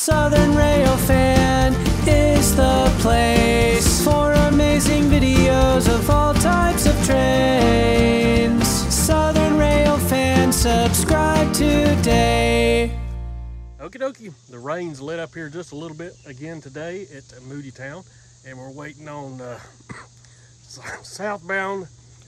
Southern Railfan is the place for amazing videos of all types of trains. Southern Railfan, subscribe today. Okie dokie, the rain's lit up here just a little bit again today at Moodytown, and we're waiting on southbound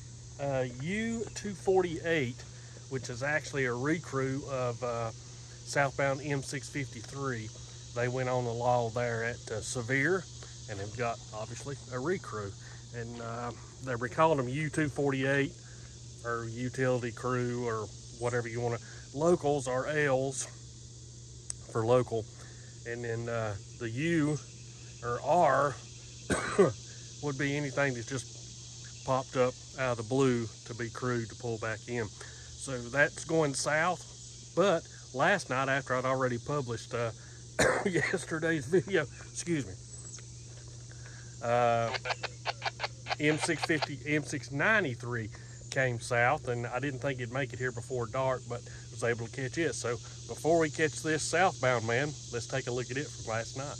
U248, which is actually a recrew of southbound M653. They went on the law there at Severe, and they've got obviously a recrew, and they're calling them U248 or utility crew or whatever you want to. Locals are L's for local, and then the U or R would be anything that's just popped up out of the blue to be crewed to pull back in. So that's going south, but last night, after I'd already published yesterday's video, excuse me, M693 came south, and I didn't think it'd make it here before dark, but was able to catch it. So before we catch this southbound man, let's take a look at it from last night.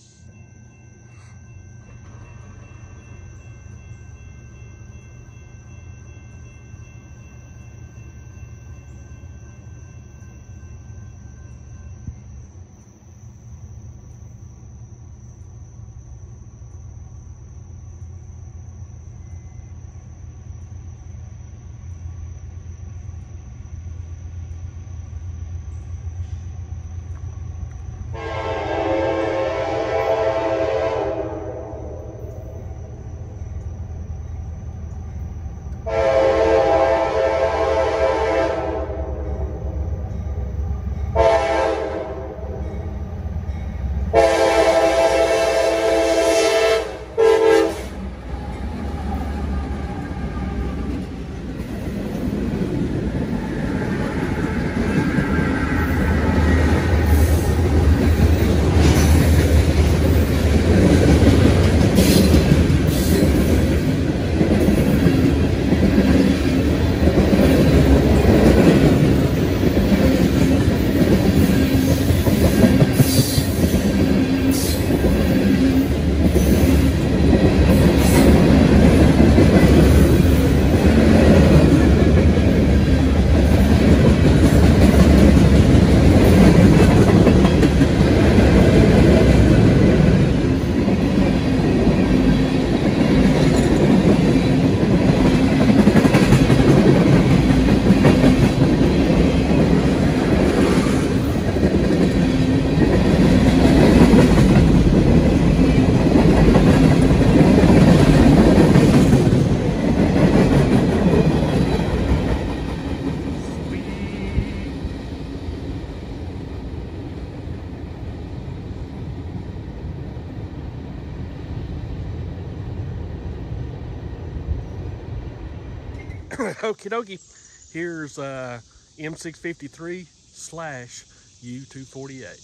Okie dokie, here's M653 / U248.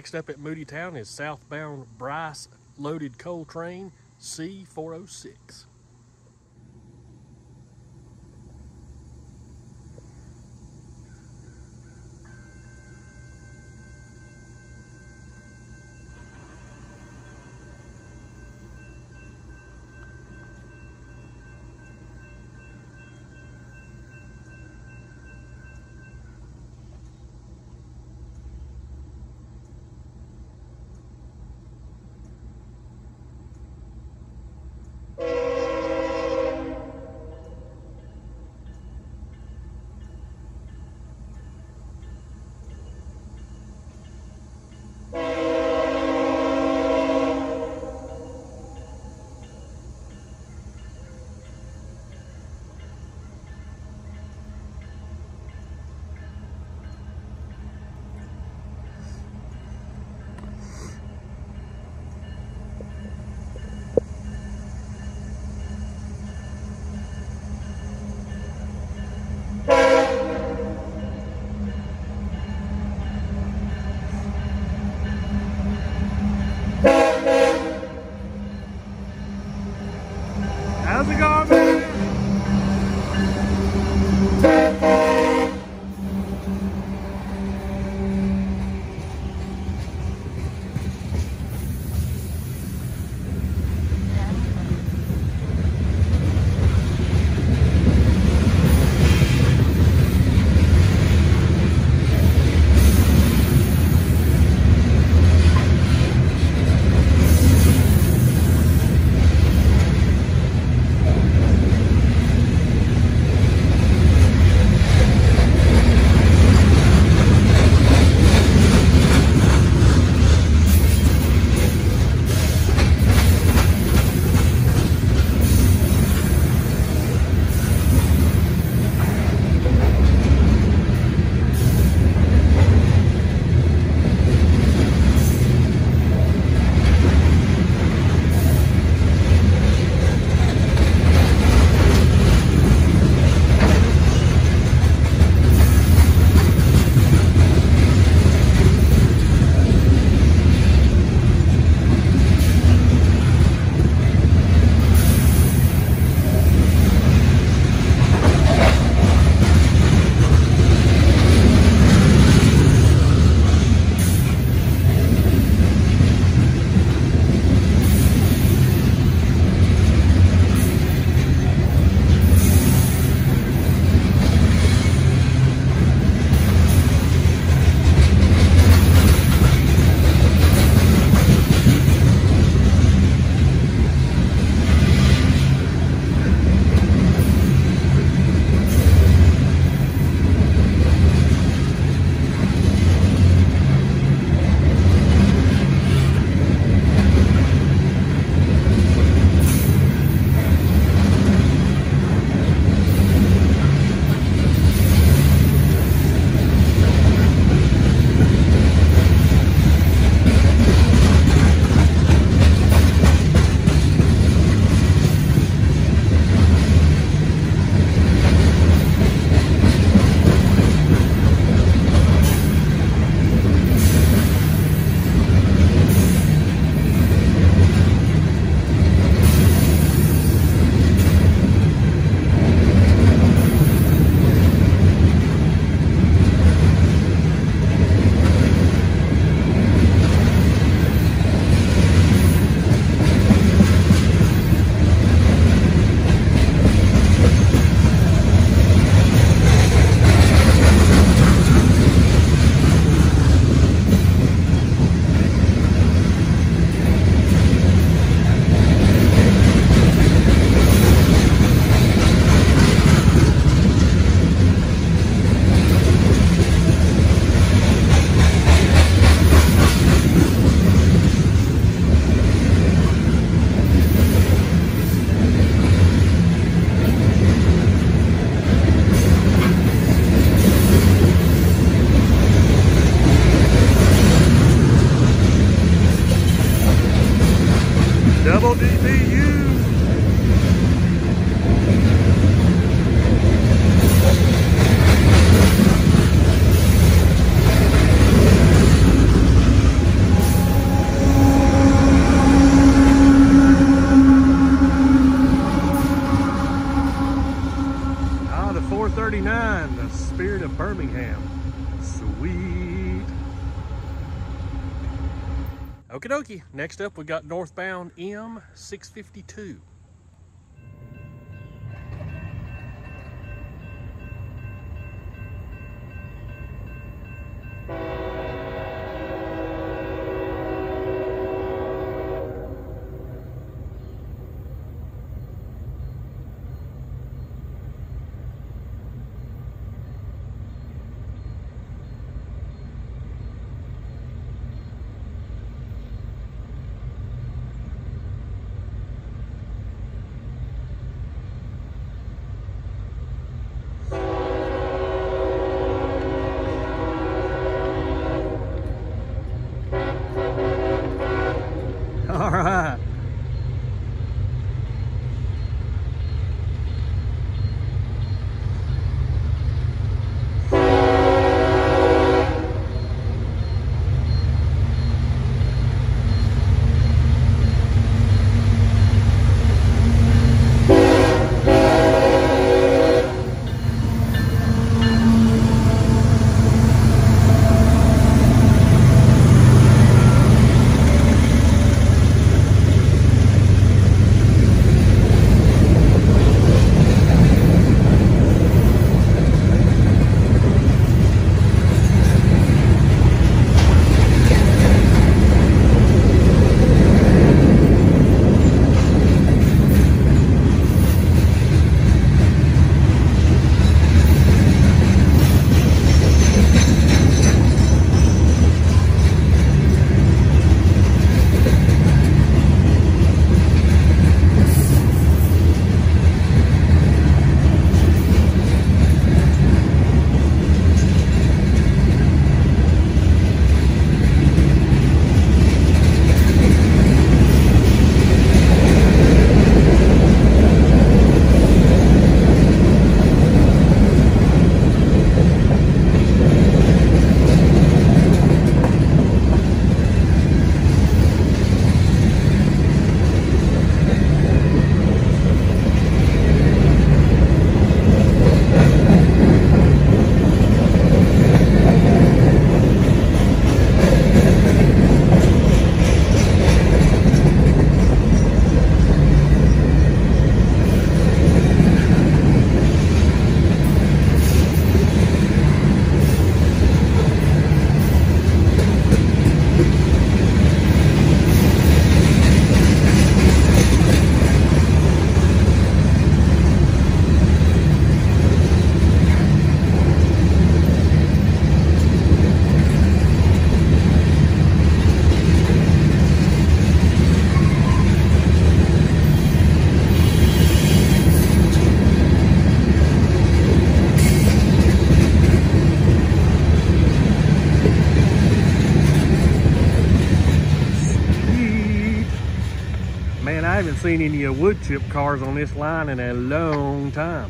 Next up at Moodytown is southbound Bryce loaded coal train C406. How's it going, man? Double DPU. 239, the Spirit of Birmingham. Sweet. Okie dokie. Next up, we got northbound M652. All right. I haven't seen any wood chip cars on this line in a long time.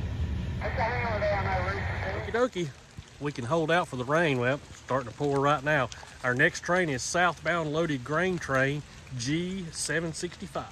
Okie dokie. We can hold out for the rain. Well, it's starting to pour right now. Our next train is southbound loaded grain train G765.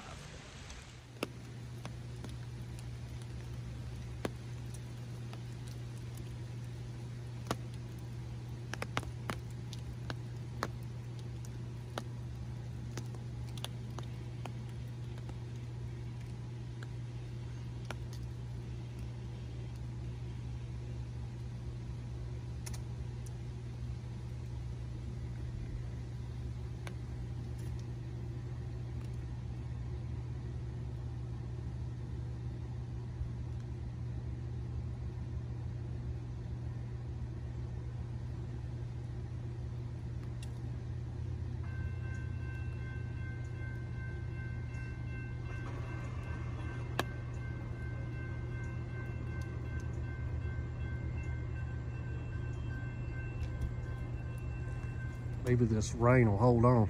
Maybe this rain will hold on.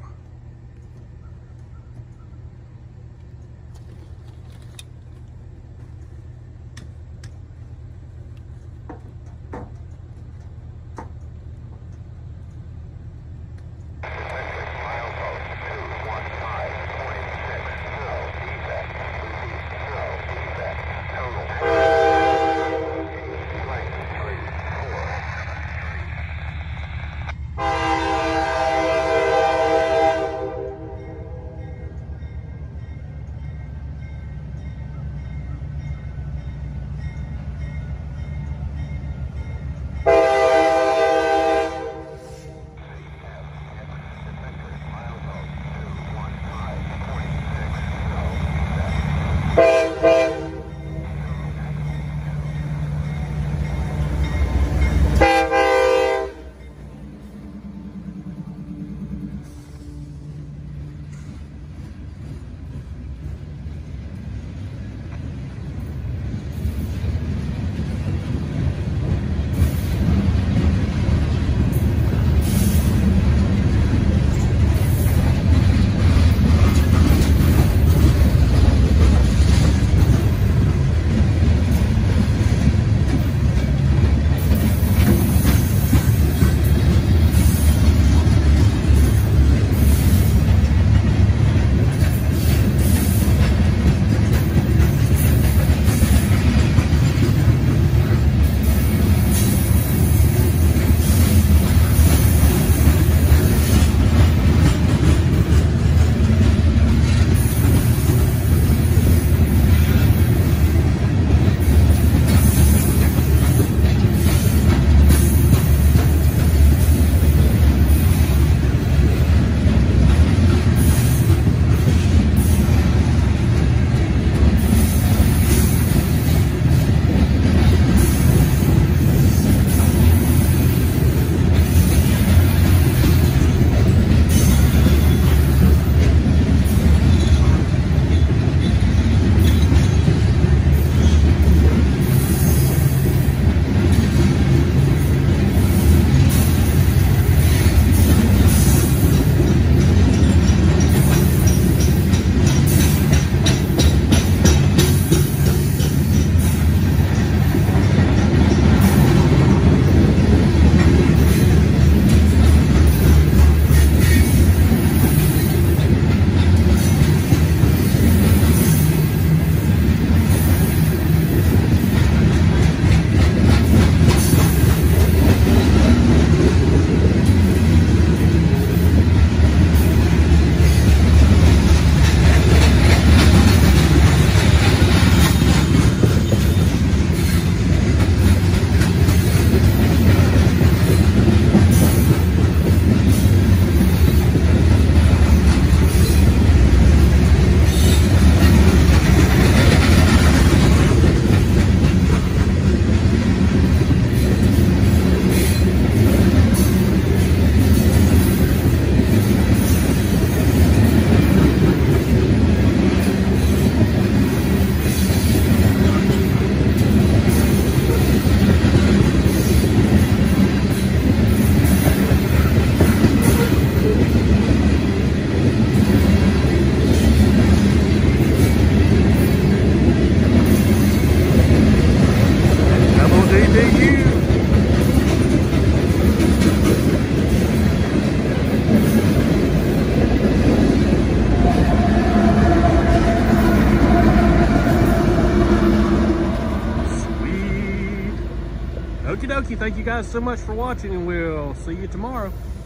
Okie dokie, thank you guys so much for watching, and we'll see you tomorrow.